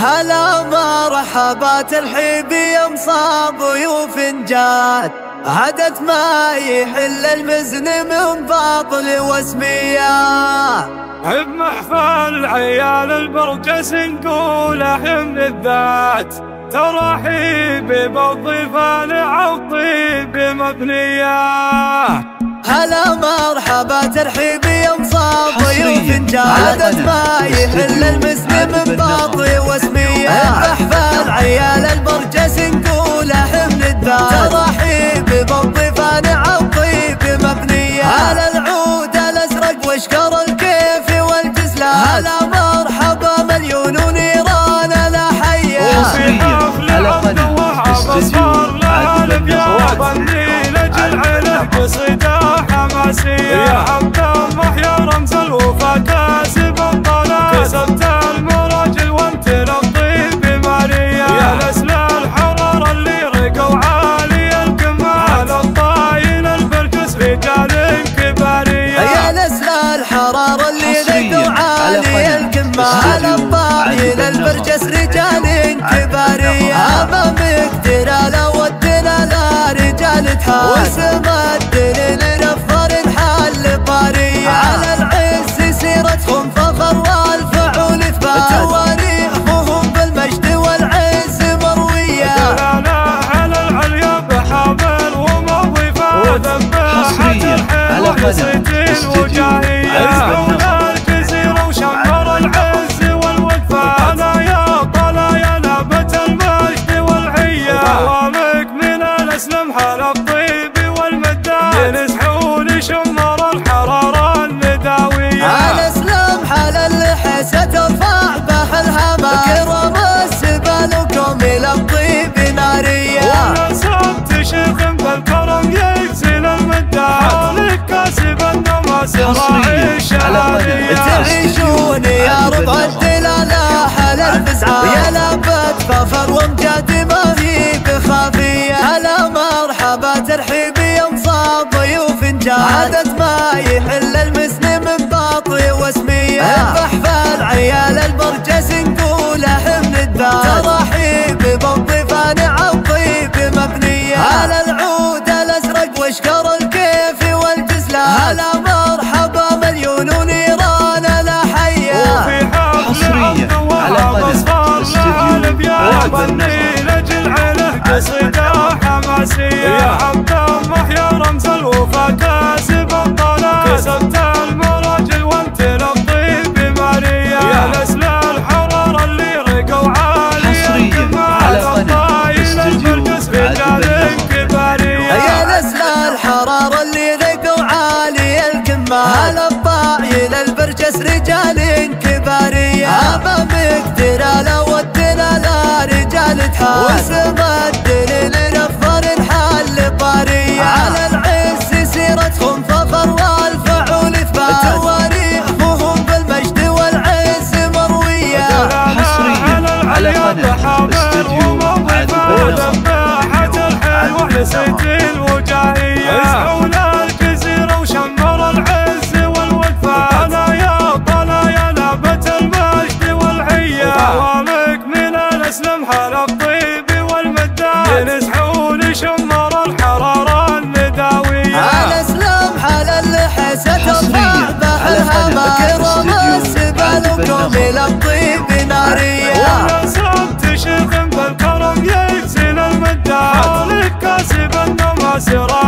هلا مرحبا ترحيب يوم صاب ضيوف جات، عدد ما يحل المزن من باطل واسميات. بمحفل عيال البرجس نقول حمل الذات، ترحيب بالضيفان عالطيب مبنيه. هلا مرحبا ترحيب يوم صاب ضيوف جات، عدد ما يحل المزن من باطل واسميات. بمحفل عيال البرجس نقول حمل الذات، ترحيب بالضيفان عالطيب مبنيه. على العود الازرق واشكر الكيف والجزلان، هلا مرحبا مليون ونيران لا حيا. وفي حفل عبد الوهاب اصفر لها الابيات، ظني لجل عله قصيده حماسيه. يا عبد الله يا رمز الوفا كاسب الطلال، كسبت المراجل وانت للطيب ماريا. يا نسل الحراره اللي رقوا عالي الكمال، الطاين البرجس رجال كباريه. يا نسل الحراره اللي رقوا عالي الكمال، الطاين البرجس رجال كباريه. امامك دلاله والدلاله رجال تحال، وسما الدليل نفر حال طاريه. على العز سيرتهم فخر والفعول اثبات، تواريخهم بالمجد والعز مرويه. دلاله على العليا بحامل ومضيفه، وذبحت الحين وحصيتين وجاهيه. عزونا الجزيره وشمر العز والوقفه، انا يا طلايا نابت المجد والحيه. دوامك من الاسلم حال الطيب والمدات، ينسحون شمر الحراره النداويه. على اسلام حال اللحسه ترفع بح الهما، كرم السبال وكمل الطيب ناريه. ونسبت شيخ بالكرم يجزل المدات، حولك كاسب النماس راعي الشهاديه. تعيشون يا ربع الدلاله حال الفزعه، يا لابد فخر وامجاد ما هي بخافيه. هلا مرحبا ترحيب يوم صاب ضيوف جات، عدد ما يحل المسن من باطل واسميه. بحفل عيال البرجس نقول حمل الذات، ترحيب بالضيفان عالطيب مبنيه. على العود الازرق واشكر الكيف والجزلان، هلا مرحبا مليون ونيران لا حيا. وفي حفل عبد الوهاب اصفر لها الابيات، ظني لجل عله قصيده حماسيه. يا عبد الله يا رمز الوفا كاسب الطلال، كسبت المراجل وانت للطيب ماريا. يا نسل الحراره اللي رقوا عالي الكمال، الطاين البرجس رجال كباريه. يا نسل الحراره اللي رقوا عالي الكمال، الطاين البرجس رجال كباريه. امامك دلاله والدلاله رجال تحال، وسما الدليل نفر حال طاريه. على العز سيرتهم فخر والفعول اثبات، تواريخهم بالمجد والعز مرويه. على العليا بحامل ومضيفه، وذبحت الحين وحصيتين وجاهيه. عزونا الجزيره وشمر العز والوقفه، انا يا طلايا نابت المجد والحيه. دوامك من الاسلم حال الطيب والمدات، ينسحون شمر الحراره النداويه. على اسلام حال اللحسه ترفع بح الهما، كرم السبال وكمل الطيب ناريه. ونسبت شيخ بالكرم يجزل المدات، حولك كاسب النماس